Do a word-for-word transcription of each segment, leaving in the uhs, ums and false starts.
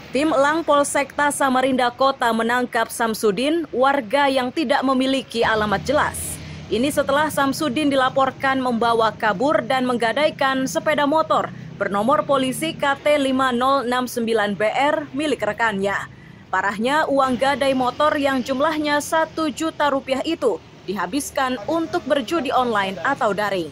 Tim Elang Polsekta Samarinda Kota menangkap Samsudin, warga yang tidak memiliki alamat jelas. Ini setelah Samsudin dilaporkan membawa kabur dan menggadaikan sepeda motor bernomor polisi K T lima nol enam sembilan B R milik rekannya. Parahnya, uang gadai motor yang jumlahnya satu juta rupiah itu dihabiskan untuk berjudi online atau daring.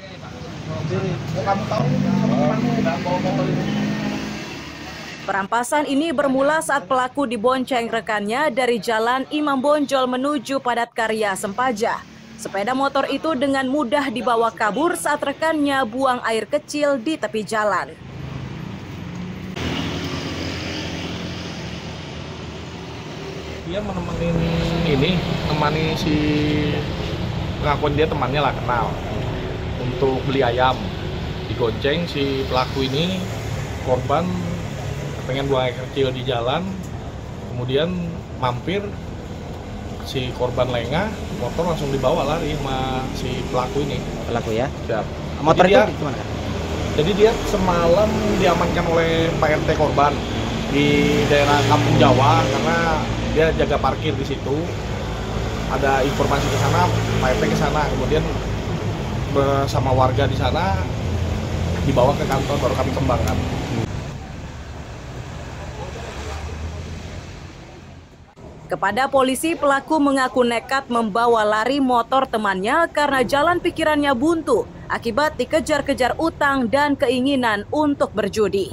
Perampasan ini bermula saat pelaku dibonceng rekannya dari jalan Imam Bonjol menuju Padat Karya Sempaja. Sepeda motor itu dengan mudah dibawa kabur saat rekannya buang air kecil di tepi jalan. Dia menemenin ini, menemani si pengakuan dia temannya lah, kenal, untuk beli ayam. Digonceng si pelaku ini, korban pengen buang air kecil di jalan, kemudian mampir, si korban lengah, motor langsung dibawa lari sama si pelaku ini. Pelaku ya? Siap. Motor jadi itu dia, gimana? Jadi dia semalam diamankan oleh Pak R T korban di daerah Kampung Jawa karena dia jaga parkir di situ. Ada informasi ke sana, Pak R T ke sana, kemudian bersama warga di sana dibawa ke kantor, baru kami kembangkan. Kepada polisi, pelaku mengaku nekat membawa lari motor temannya karena jalan pikirannya buntu akibat dikejar-kejar utang dan keinginan untuk berjudi.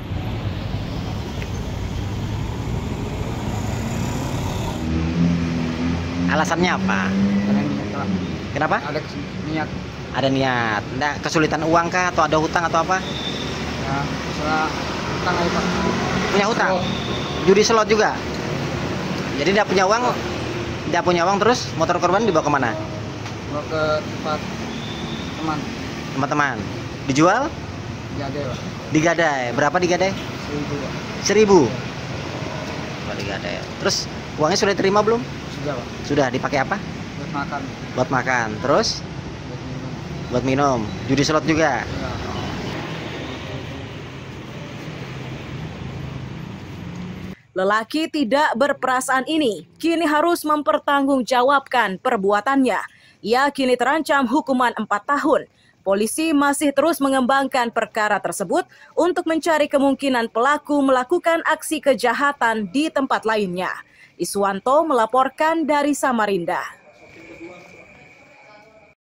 Alasannya apa? Kenapa? Ada niat. Ada niat. Nggak kesulitan uang kah atau ada hutang atau apa? Ya, masalah hutang aja, Pak. Punya hutang? Judi slot juga? Jadi dia punya uang, dia punya uang terus motor korban dibawa kemana? Bawa ke tempat teman. Teman-teman. Dijual? Digadai, Pak. Digadai. Berapa digadai? Seribu, Pak. Seribu. Coba digadai. Terus uangnya sudah diterima belum? Sudah, Pak. Sudah. Dipakai apa? Buat makan. Buat makan. Terus? Buat minum. Buat minum. Judi slot juga. Ya. Lelaki tidak berperasaan ini kini harus mempertanggungjawabkan perbuatannya. Ia kini terancam hukuman empat tahun. Polisi masih terus mengembangkan perkara tersebut untuk mencari kemungkinan pelaku melakukan aksi kejahatan di tempat lainnya. Iswanto melaporkan dari Samarinda.